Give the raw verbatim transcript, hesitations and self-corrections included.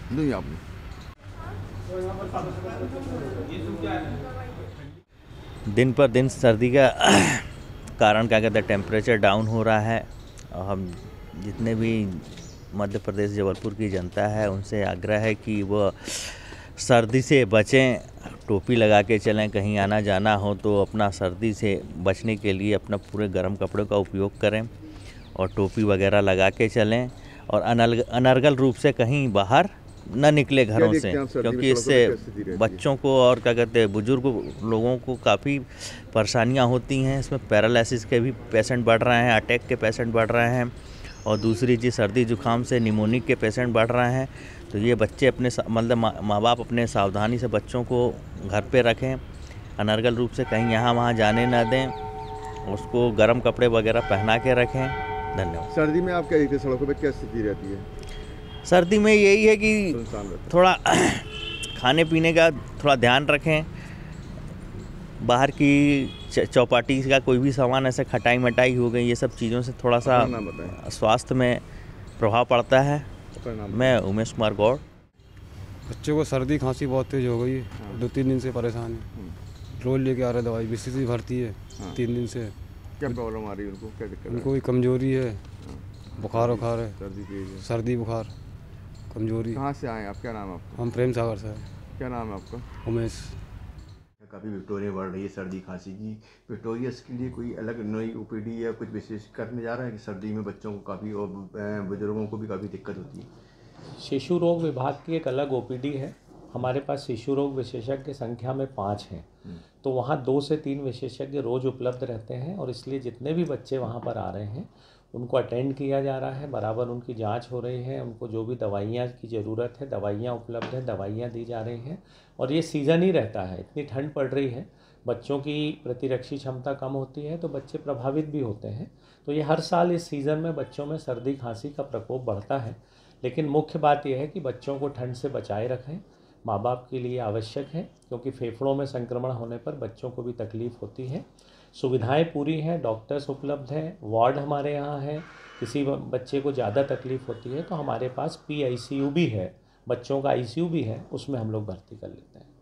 नहीं आपने दिन पर दिन सर्दी का कारण क्या कहते हैं टेम्परेचर डाउन हो रहा है और हम जितने भी मध्य प्रदेश जबलपुर की जनता है उनसे आग्रह है कि वो सर्दी से बचें, टोपी लगा के चलें। कहीं आना जाना हो तो अपना सर्दी से बचने के लिए अपना पूरे गर्म कपड़ों का उपयोग करें और टोपी वगैरह लगा के चलें और अनल अनर्गल रूप से कहीं बाहर न निकले घरों से, क्योंकि इससे बच्चों को और क्या कहते हैं बुजुर्ग लोगों को काफ़ी परेशानियां होती हैं। इसमें पैरालिसिस के भी पेशेंट बढ़ रहे हैं, अटैक के पेशेंट बढ़ रहे हैं और दूसरी चीज़ सर्दी जुकाम से निमोनिक के पेशेंट बढ़ रहे हैं। तो ये बच्चे अपने मतलब माँ बाप अपने सावधानी से बच्चों को घर पे रखें, अनर्गल रूप से कहीं यहाँ वहाँ जाने न दें, उसको गर्म कपड़े वगैरह पहना के रखें। धन्यवाद। सर्दी में आप क्या देखते हैं, सड़कों पे क्या स्थिति रहती है? सर्दी में यही है कि थोड़ा खाने पीने का थोड़ा ध्यान रखें, बाहर की चौपाटी का कोई भी सामान ऐसे खटाई मटाई हो गई, ये सब चीज़ों से थोड़ा सा स्वास्थ्य में प्रभाव पड़ता है। मैं उमेश कुमार गौड़। बच्चों को सर्दी खांसी बहुत तेज हो गई है, दो तीन दिन से परेशान है, रोज लेके आ रहे दवाई, बीसीसी भर्ती है तीन दिन से। क्या प्रॉब्लम आ रही है उनको, क्या दिक्कत है? उनको भी कमजोरी है, बुखार बुखार है, सर्दी तेज है, सर्दी बुखार कमजोरी। कहाँ से आए आप, क्या नाम है आपका? हम प्रेम सागर से हैं। क्या नाम है आपका? उमेश। काफ़ी विक्टोरिया बढ़ रही है सर्दी खांसी की। विक्टोरिया इसके लिए कोई अलग नई ओपीडी या कुछ विशेष करने जा रहा है कि सर्दी में बच्चों को काफ़ी और बुजुर्गों को भी काफ़ी दिक्कत होती है? शिशु रोग विभाग की एक अलग ओपीडी है। हमारे पास शिशु रोग विशेषज्ञ संख्या में पाँच हैं, तो वहाँ दो से तीन विशेषज्ञ रोज़ उपलब्ध रहते हैं और इसलिए जितने भी बच्चे वहाँ पर आ रहे हैं उनको अटेंड किया जा रहा है, बराबर उनकी जांच हो रही है, उनको जो भी दवाइयाँ की ज़रूरत है दवाइयाँ उपलब्ध हैं, दवाइयाँ दी जा रही हैं। और ये सीज़न ही रहता है, इतनी ठंड पड़ रही है, बच्चों की प्रतिरक्षी क्षमता कम होती है तो बच्चे प्रभावित भी होते हैं। तो ये हर साल इस सीज़न में बच्चों में सर्दी खांसी का प्रकोप बढ़ता है, लेकिन मुख्य बात यह है कि बच्चों को ठंड से बचाए रखें। माँ बाप के लिए आवश्यक है, क्योंकि फेफड़ों में संक्रमण होने पर बच्चों को भी तकलीफ़ होती है। सुविधाएं पूरी हैं, डॉक्टर्स उपलब्ध हैं, वार्ड हमारे यहाँ है। किसी बच्चे को ज़्यादा तकलीफ़ होती है तो हमारे पास पी आई सी यू भी है, बच्चों का आई सी यू भी है, उसमें हम लोग भर्ती कर लेते हैं।